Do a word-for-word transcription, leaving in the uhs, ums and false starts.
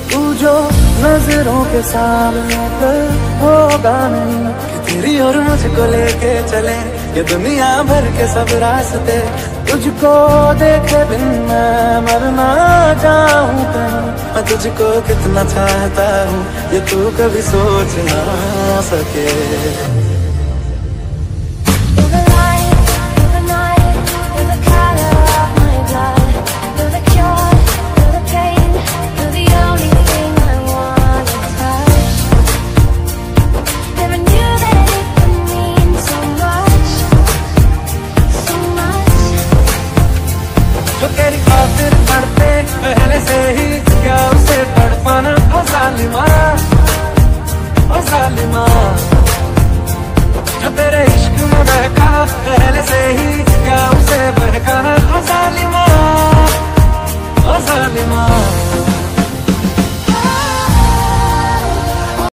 तू जो नजरों के सामने पर होगा नहीं, कि तेरी और मुझको लेके चले ये दुनिया भर के सब रास्ते। तुझको देखे बिन मैं मरना चाहूँ कहीं, मैं तुझको कितना चाहता हूँ ये तू कभी सोच ना सके।